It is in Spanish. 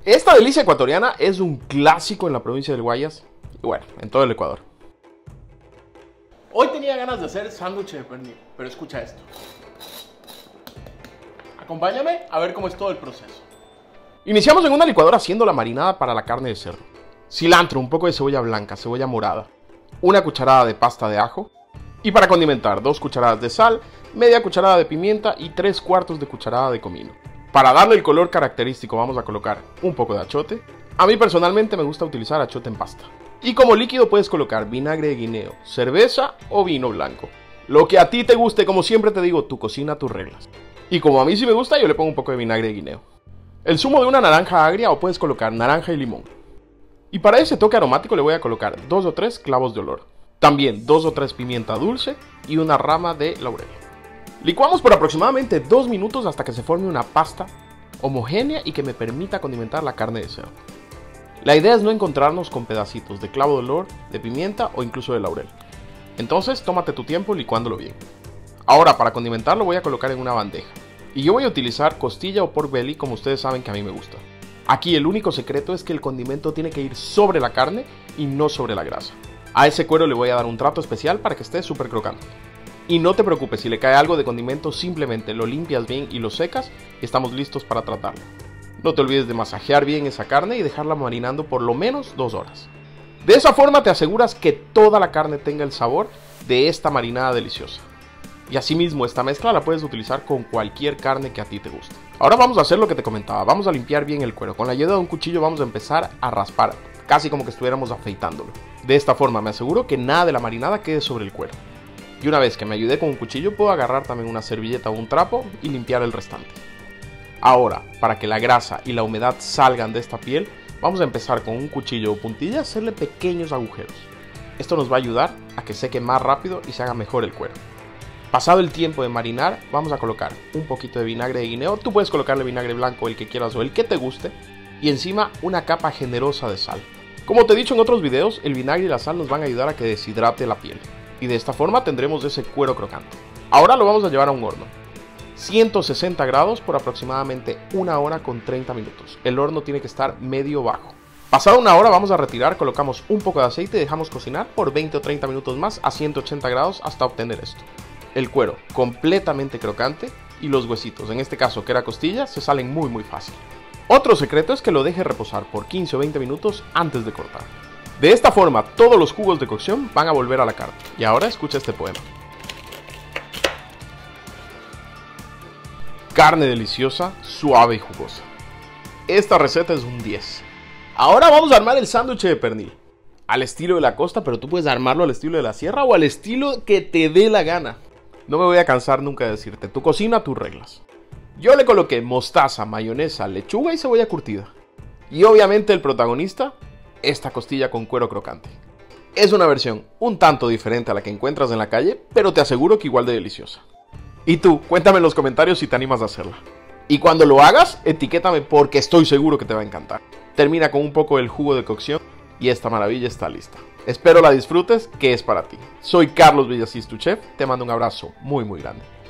Esta delicia ecuatoriana es un clásico en la provincia del Guayas y bueno, en todo el Ecuador. Hoy tenía ganas de hacer sándwich de pernil, pero escucha esto. Acompáñame a ver cómo es todo el proceso. Iniciamos en una licuadora haciendo la marinada para la carne de cerdo. Cilantro, un poco de cebolla blanca, cebolla morada, una cucharada de pasta de ajo y para condimentar 2 cucharadas de sal, media cucharada de pimienta y 3/4 de cucharada de comino. Para darle el color característico vamos a colocar un poco de achote. A mí personalmente me gusta utilizar achote en pasta. Y como líquido puedes colocar vinagre de guineo, cerveza o vino blanco. Lo que a ti te guste, como siempre te digo, tu cocina, tus reglas. Y como a mí sí me gusta, yo le pongo un poco de vinagre de guineo. El zumo de una naranja agria o puedes colocar naranja y limón. Y para ese toque aromático le voy a colocar 2 o 3 clavos de olor. También 2 o 3 pimienta dulce y una rama de laurel. Licuamos por aproximadamente 2 minutos hasta que se forme una pasta homogénea y que me permita condimentar la carne de cerdo. La idea es no encontrarnos con pedacitos de clavo de olor, de pimienta o incluso de laurel. Entonces tómate tu tiempo licuándolo bien. Ahora para condimentarlo voy a colocar en una bandeja. Y yo voy a utilizar costilla o pork belly como ustedes saben que a mí me gusta. Aquí el único secreto es que el condimento tiene que ir sobre la carne y no sobre la grasa. A ese cuero le voy a dar un trato especial para que esté súper crocante. Y no te preocupes, si le cae algo de condimento simplemente lo limpias bien y lo secas y estamos listos para tratarlo. No te olvides de masajear bien esa carne y dejarla marinando por lo menos 2 horas. De esa forma te aseguras que toda la carne tenga el sabor de esta marinada deliciosa. Y asimismo esta mezcla la puedes utilizar con cualquier carne que a ti te guste. Ahora vamos a hacer lo que te comentaba, vamos a limpiar bien el cuero. Con la ayuda de un cuchillo vamos a empezar a raspar, casi como que estuviéramos afeitándolo. De esta forma me aseguro que nada de la marinada quede sobre el cuero. Y una vez que me ayudé con un cuchillo puedo agarrar también una servilleta o un trapo y limpiar el restante. Ahora, para que la grasa y la humedad salgan de esta piel, vamos a empezar con un cuchillo o puntilla a hacerle pequeños agujeros. Esto nos va a ayudar a que seque más rápido y se haga mejor el cuero. Pasado el tiempo de marinar, vamos a colocar un poquito de vinagre de guineo. Tú puedes colocarle vinagre blanco, el que quieras o el que te guste. Y encima una capa generosa de sal. Como te he dicho en otros videos, el vinagre y la sal nos van a ayudar a que deshidrate la piel. Y de esta forma tendremos ese cuero crocante. Ahora lo vamos a llevar a un horno. 160 grados por aproximadamente 1 hora con 30 minutos. El horno tiene que estar medio bajo. Pasada 1 hora vamos a retirar, colocamos un poco de aceite y dejamos cocinar por 20 o 30 minutos más a 180 grados hasta obtener esto. El cuero completamente crocante y los huesitos, en este caso que era costilla, se salen muy fácil. Otro secreto es que lo deje reposar por 15 o 20 minutos antes de cortar. De esta forma todos los jugos de cocción van a volver a la carne. Y ahora escucha este poema. Carne deliciosa, suave y jugosa. Esta receta es un 10. Ahora vamos a armar el sándwich de pernil. Al estilo de la costa, pero tú puedes armarlo al estilo de la sierra o al estilo que te dé la gana. No me voy a cansar nunca de decirte, tu cocina, tus reglas. Yo le coloqué mostaza, mayonesa, lechuga y cebolla curtida. Y obviamente el protagonista, esta costilla con cuero crocante. Es una versión un tanto diferente a la que encuentras en la calle, pero te aseguro que igual de deliciosa. Y tú, cuéntame en los comentarios si te animas a hacerla. Y cuando lo hagas, etiquétame porque estoy seguro que te va a encantar. Termina con un poco del jugo de cocción y esta maravilla está lista. Espero la disfrutes, que es para ti. Soy Carlos Villasís, tu chef. Te mando un abrazo muy grande.